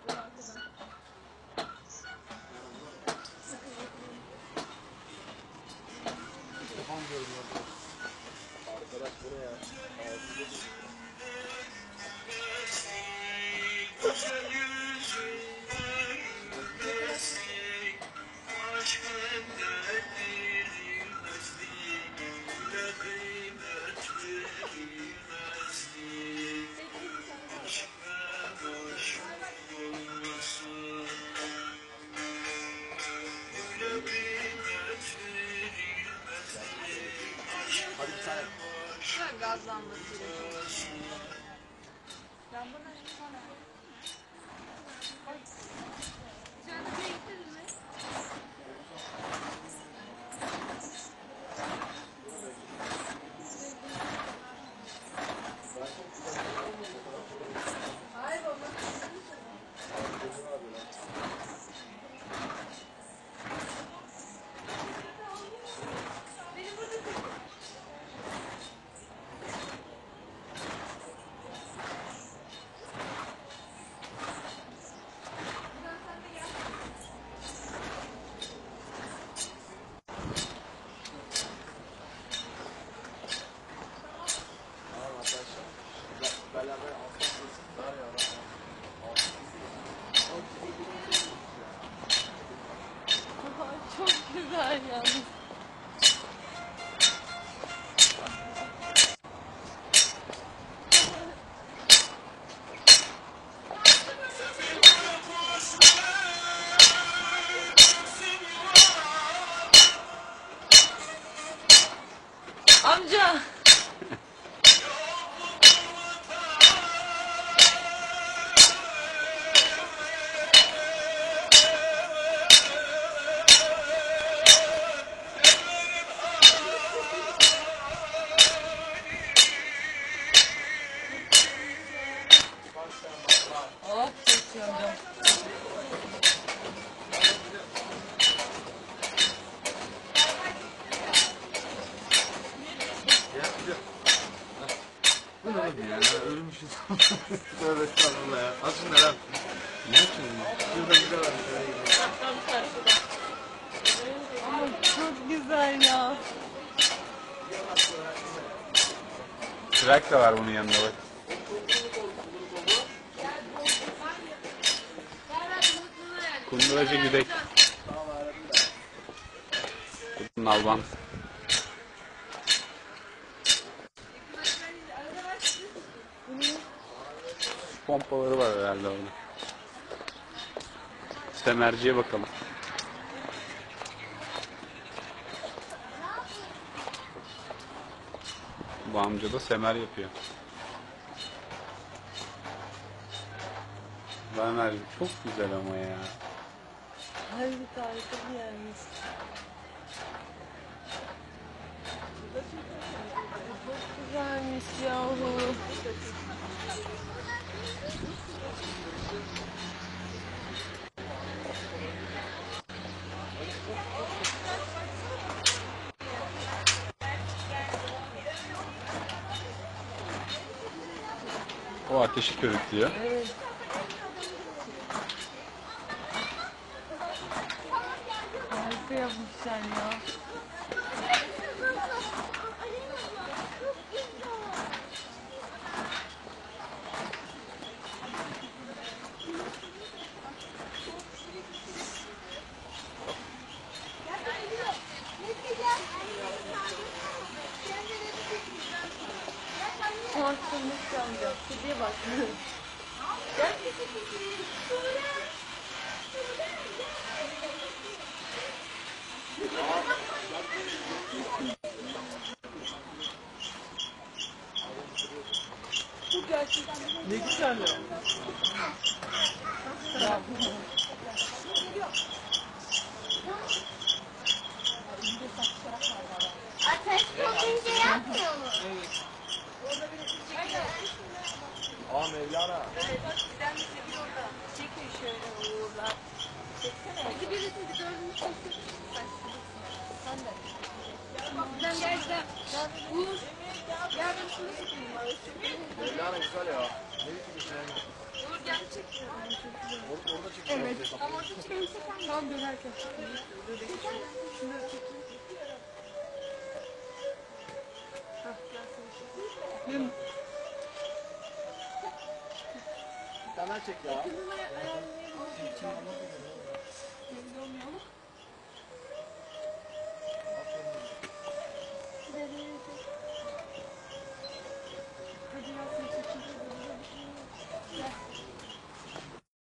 Kafam görünüyor. Arkadaş buraya. Hadi bir tane. Şöyle gaz lambası. Lamba ne? Cennete gittiniz mi? Hayır baba. Benim burada Beraber alttan var ya. çok güzel yalnız. Amca. Oh, çekiyorum. Bu ne oğlum ya? Ölmüşüz. Tövbe estağfurullah ya. Az şunlar lan. Ne için? Şurada bir de var. Ama çok güzel ya. Trak da var bunun yanında bak. Kunduracı güdek. Nalban. Pompaları var herhalde orada. Semerciye bakalım. Bu amca da semer yapıyor. Ömer çok güzel ama ya. Harbi harika bir yermiş. Çok güzelmiş yahu. O ateşi körüklüyor. Evet. Harika yapmışlar ya. Korktunuz amca. Kediye bak. Gel. Bu gerçekten Ne güzel ya. Ateş kokunca yapmıyor mu? Aa Mevlana. çekiyor şöyle uğurlar. Çeksene. Hadi birisi dördünü çeksin. Sen de. Sen gel gel. Uğur. Gel ben şunu çekeyim. Mevlana güzel ya. Ne biçim bir şey? Uğur gel çek. Evet. Ama hiç beni çeken tam dönerken. Şunu çekeyim. Hah, gel seni çekeyim. Bir tane çek ya. Kızıma ayarlayabilirim. Belli olmuyor ama.